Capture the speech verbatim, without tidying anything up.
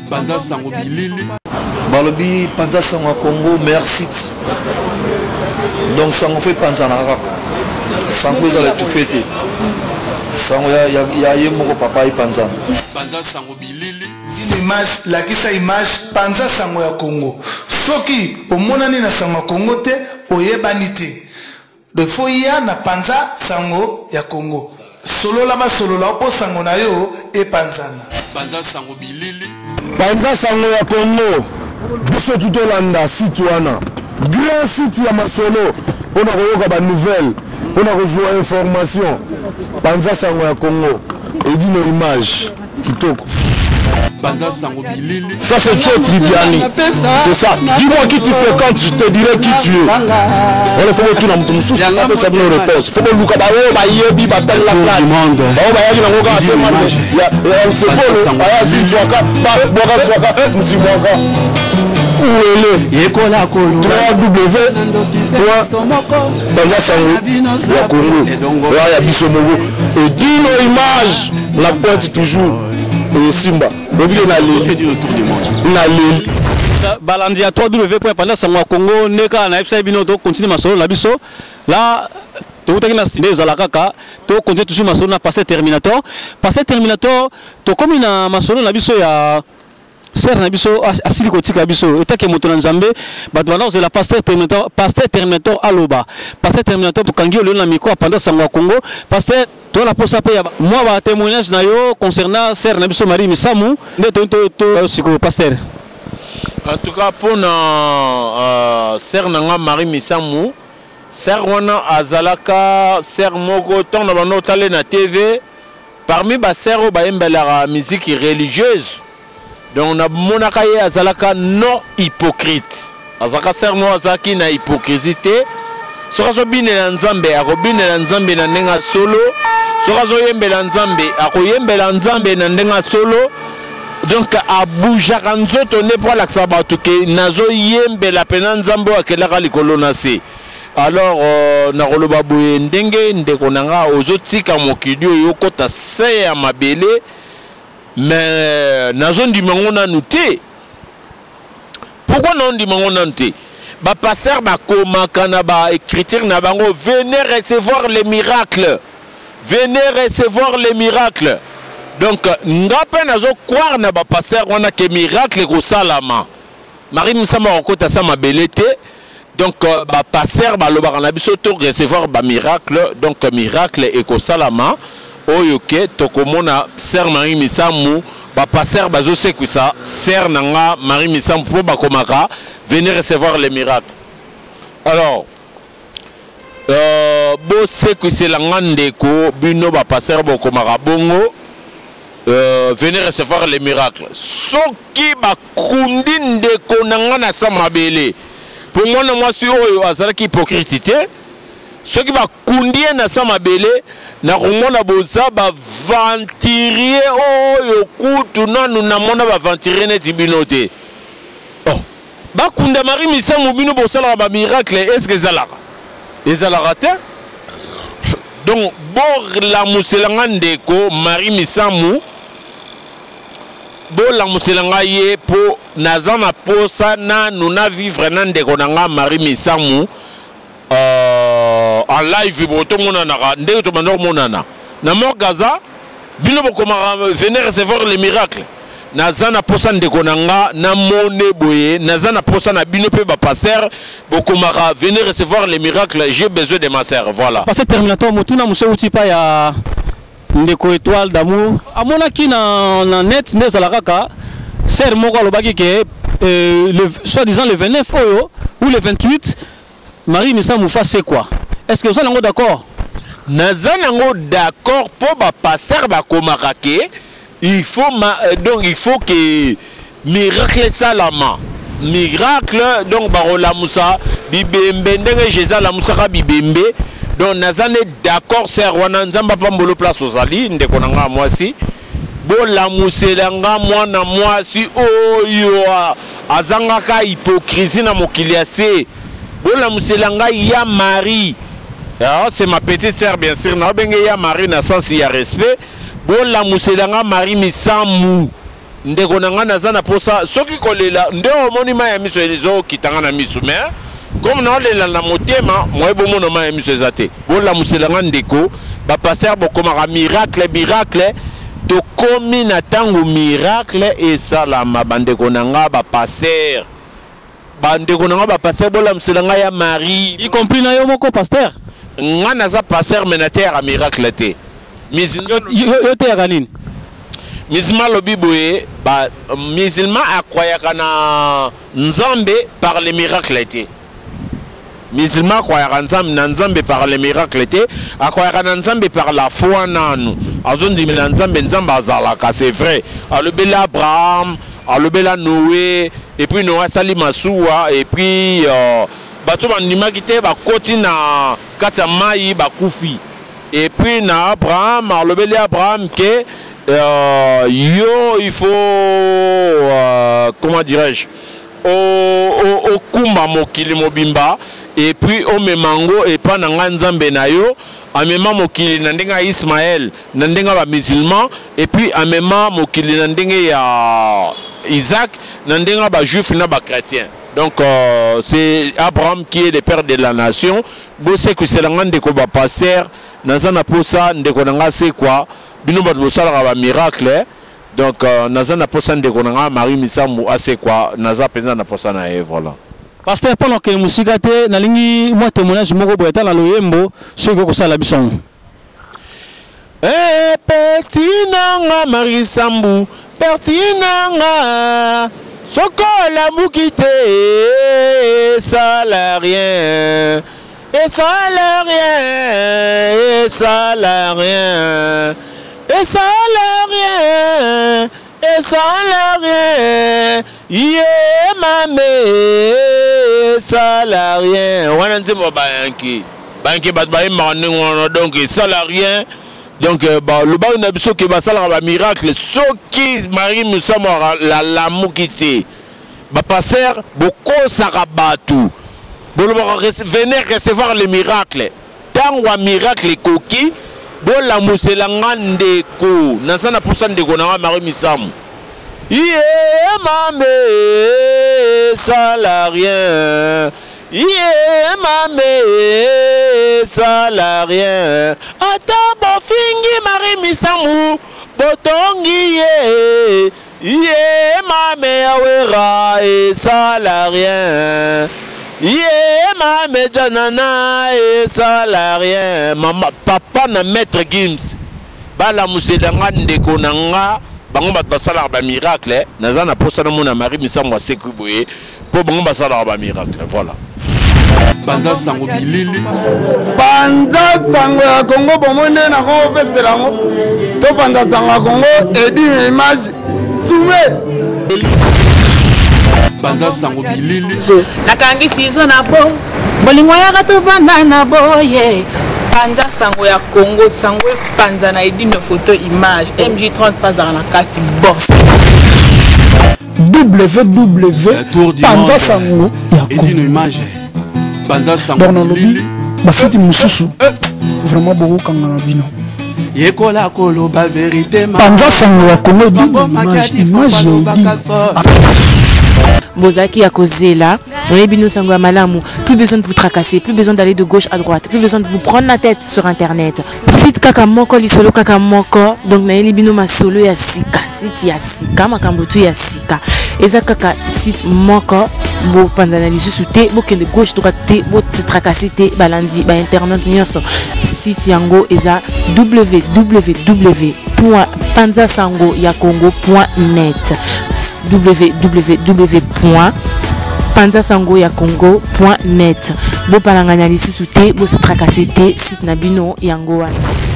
Panza Sango Bilili. Balobi Panza Sango Congo merci. Donc Sango fait Panza Nara. Sango ils allaient tout fêter. Sango ya ya ya yemo papa y Panza. Panza Sango Bilili. Une image, la kisa image Panza Sango ya Congo. Soki omonani na Sango Congo te oyebani te. De faut y a na Panza Sango ya Congo. Solo là-bas solo là pour Sango na yo et Panzana. Panza Sango Bilili. Panza Sango ya Congo. Biso tout Olanda citoyen. Grand site ya masolo. On a reçu ba nouvelle. On a reçu information. Panza Sango ya Congo. Et dit nos images. Kitoko. Panza Sango Bilili. Ça c'est Tchè Tribiani. C'est ça. Dis-moi qui tu fréquentes, je te dirai qui tu es. On faut que tu n'as pas de soucis. Il y a ça nos réponses. Faut que nous cabaye ba yebi ba telle la classe. Ba ba yaki na ngoka atemana. Ya ya c'est bon. Aya si tu aka ba boka tu aka nzimwaka. Ouele. Yekola kolo. trois W Panza Sango ya Congo. Ya biso mogo. Et dis nos images. La pointe toujours. Et Simba. C'est du retour du monde. Balandi à trois W point Panza Sango Congo neka na F C bino to continue masolo na biso là to utaki na stinde za la kaka to continue toujours masolo na passer Terminator passer Terminator to comme na masolo na biso ya ser na biso asili kotika biso etake moto na Nzambe bato bana c'est la pasteur Terminator pasteur Terminator aloba pasteur Terminator to kangi le na micro Panza Sango Congo pasteur to la posa pe moi ba témoignage na yo concernant ser na biso Marie Misamu nde to to to siko pasteur. En tout cas, pour euh, Ser Nanga Marie Misamu, Ser Wana Azalaka, Ser Mogo, ton na na T V, parmi les Ser la musique religieuse. Donc, on a Monakaye Azalaka non hypocrite. Azalaka Ser no Azaki na hypocrisie. Sorazo bine na Nzambe, akobine na Nzambe na ndenga solo. Sorazo yembe na Nzambe, akoyembe na Nzambe na ndenga solo. Donc à Boujaka nzoto ne pour l'axabato ke nazo yembe la pena Nzambo akelaka likolo na se. Alors na roloba boye ndenge ndeko nanga ozotika mokili oyo kota se ya mabele mais nazo ndimango nanu te. Pourquoi non ndimango nanu te? Ba pasteur ba komaka na ba écriture na bango venez recevoir les miracles. Venez recevoir les miracles. Donc, nous avons croire na ba pasteur on a que miracle ko salama. Marie Misama on kota ça ma belete. Donc ba pasteur ba lo ba na biso to recevoir ba miracle donc miracle et ko salama oyo ke to komona sœur Marie Misamu ba pasteur ba zo se ku ça sœur nanga Marie Misamu pour ba komaka venir recevoir les miracles. Alors euh bo se ku c'est la ngandeko bino ba pasteur ba komaka bongo. Euh, venez recevoir les miracles. Ce qui va kundi de konangana samabele. Pour moi, moi, je suis un hypocrite. Ce qui va kundi na samabele, na rumona boza va ventirier oh yokutu na nous na mona va ventirier net binote. Oh, ba kunda Marie Misamu bino bosala ba miracle est-ce que zalara? Ezalara te? Donc bor la muselanga ndeko Marie Misamu bo la muselanga ye po nazana posa na nuna vivre na ndeko nanga Marie Misamu euh en live boto monana ndeko to manor monana na morgaza bino bokoma venir recevoir les miracles nazana posa ndeko nanga na mone boye nazana posa na bino pe ba passer bokoma venir recevoir les miracles j'ai besoin de ma sœur voilà passer Terminator motuna muse utipa ya ndeko étoile d'amour amona ki na na net neza la kaka ser moko lobaki ke le soit disant le vingt-neuf oyo ou le vingt-huit Marie Misamu fa c'est quoi est-ce que vous êtes d'accord nazana ngo d'accord pour ba passer ba komaka ke il faut ma, euh, donc il faut que miracle salama miracle donc barola musa bibembe ndenge Jésus la musa ka bibembe donc nazane d'accord c'est wana nzamba pambolo place ozali ndeko nanga mwasi bo la muselanga mwana mwasi oyo azanga ka hypocrisie na mokiliase bo la muselanga ya Marie ah c'est ma petite sœur bien sûr na benge ya Marie na sens ya respect bo la muselanga Marie Misamu ndeko na nga naza na posa soki kolela nde omoni mai ya miso ezokitanga na miso mais comme naolela na motema moye bomona mai ya miso eza te bolamusela nga ndeko bapaster bokomaka miracle miracle tokomi na ntango miracle esalama bandeko na nga bapaster bandeko na nga bapaster bolamusela nga ya Marie y compris na yo moko paster nga naza paster menatere ya miracle te yo te yaka nini musulman lobi boye ba musulman akwayaka na nzambe par les miracles te musulman akwayaka nzambe na nzambe par les miracles te akwayaka na nzambe par la foi nanu azondimela nzambe nzambe azalaka c'est vrai alobela Abraham alobela Noé et puis Noé asali masuwa et puis euh, bato bandimaki te bakoti na kati ya mai bakufi et puis na Abraham alobeli Abraham ke euh, yo il faut euh, comment dirais-je au au kumba mokili mobimba et puis au memango et pas na nzambe na yo amema mokili na ndenga Ismaël na ndenga ba musulman et puis amema mokili na ndenge ya Isaac na ndenga ba juif na ba chrétien. Donc euh, c'est Abraham qui est le père de la nation. Bo c'est que c'est l'angande de koba pasteur nazana posa ndeko nanga c'est quoi bino ba bosala ba miracle. Donc euh, nazana posa ndeko nanga Marie Misambu assez quoi naza pesa na posa na e voilà. Pasteur pendant que musika te nalingi moi témoignage moko boyata na loyembo ce que kosala bisongo. Eh petit nanga Marie Sambu petit nanga Sokola Moukite, ça n'a rien, et ça n'a rien, et ça n'a rien, et ça n'a rien, et ça n'a rien, yeah, mamé, ça n'a rien. On a dit, moi, banki, banki, batbaï, mané, donc, ça n'a rien. Donc, bah, le bas n'a pas que ça va miracle. Ce qui Marie Misambu la la moukite, bah passer beaucoup sarabatu. Bon, venez recevoir les miracles. Tant ou miracle coquille, bon la mousselangande ko. Nansa na poussant de gona Marie Misambu. Yeah, mamé, ça n'a rien. Yeah, mamé, ça n'a rien. Attends, bon fingi Marie Misambu, botongi ye. Yeah, mamé, awera, et ça n'a rien. Yeah, mamé, janana, et ça n'a rien. Maman, papa na maître Gims. Bala mousselanga ndeko nanga. Bango bat basala ba miracle. Nazana posana mona Marie Misambu asekuboye. Po bango basala ba miracle. Voilà. Banda sango bilili Banda sango ya Congo bomonde na ko peselango to banda sango ya Congo edi image soume Banda sango bilili nakangi sizo na bo bolingo ya gato vanda na boye Banda sango ya Congo sango panza na edi no photo image M J trente pas dans la kati boss W W Banda sango ya Congo edi no image Banda sango bilili bafiti mususu vraiment beaucoup kangana bino yekola kolo ba vérité Banda sango ya Congo di image image Bozaki ya kozela, Bino sango ya malamu, plus besoin de vous tracasser, plus besoin d'aller de gauche à droite, plus besoin de vous prendre la tête sur internet. Site kaka moko lisolo kaka moko, donc na eli bino masolo ya sika, site ya sika makambutu ya sika. Eza kaka site moko bo panzana lisusu te, bo kende gauche droite te, bo tracasser te balandi ba internet nyonso. Site yango eza w w w point panza sango ya congo point net w w w point panza sango ya congo point net. Bo palanganya lisusu te, bo se tracasser te, site na bino yango wana.